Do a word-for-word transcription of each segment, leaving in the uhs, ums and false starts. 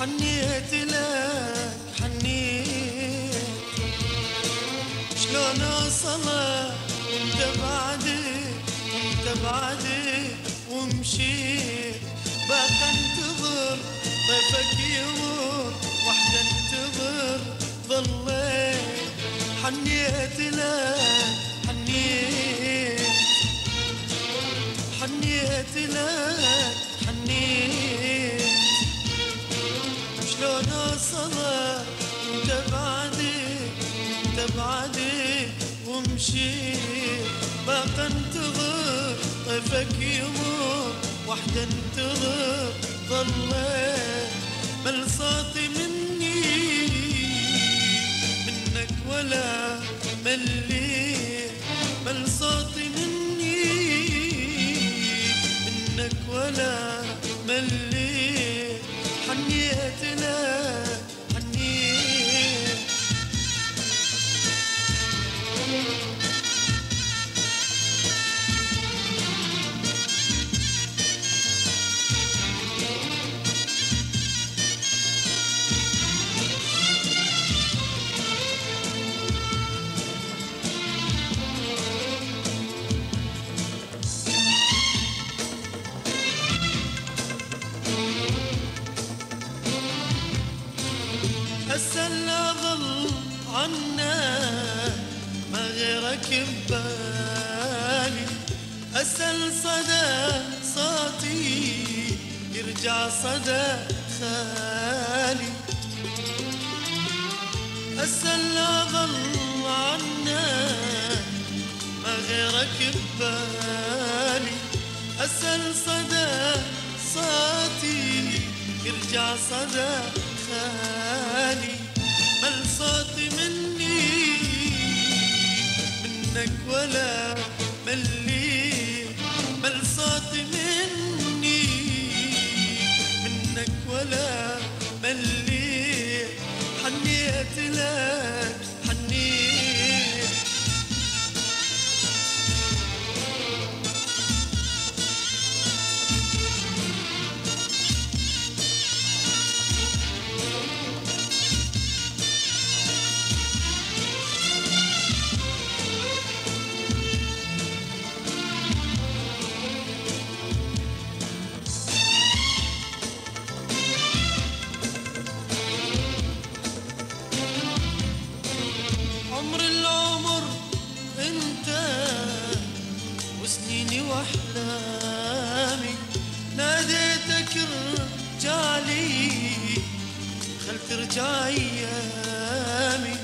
حنيت لك حنيت شلون اوصلك وانت بعدي وانت بعدي ومشيت باقي انتظر طيفك يمر وحده انتظر ظليت حنيت لك حنيت حنيت لك حنيت شلون اوصلك انت بعدي انت بعدي ومشيت باقي انتظر طيفك يمر وحده انتظر ظليت مل صوتي مني منك ولا مليت مل صوتي مني منك ولا مليت حنيت لك حنيت هسه لا ظل عنك ما غيرك ببالي هسه الصدى صوتي يرجع صدى خالي هسه لا ظل عنك ما غيرك ببالي هسه الصدى صوتي يرجع صدى خالي مل صوتي مني منك ولا ملي مل صوتي مني منك ولا ملي حنيت لك حنيت عمر العمر انت وسنيني واحلامي ناديتك رجالي خل ترجع ايامي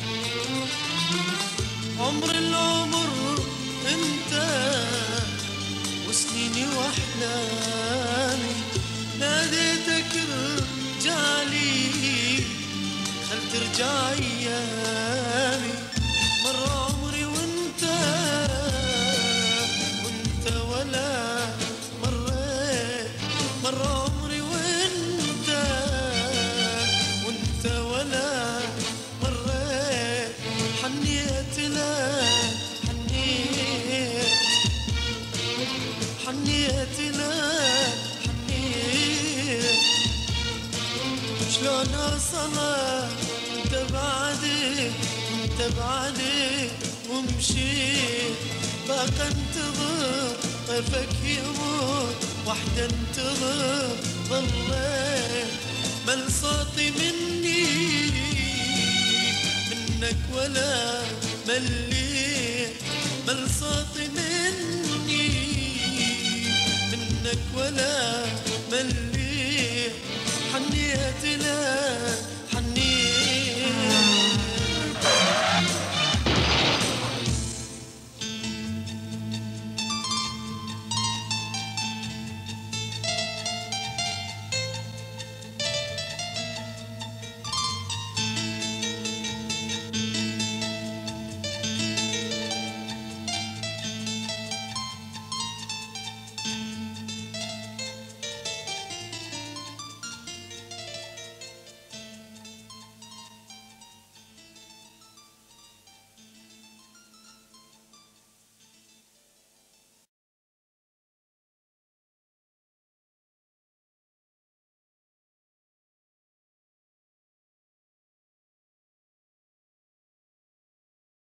عمر العمر انت وسنيني واحلامي ناديتك رجالي خل ترجع ايامي مر عمري وانت وانت ولا مريت مر عمري وانت وانت ولا مريت حنيت لك حنيت حنيت لك حنيت شلون اوصلك انت بعدي انت بعدي ومشيت باقي انتظر طيفك يمر وحده انتظر ظليت مل صوتي مني منك ولا مليت مل صوتي مني منك ولا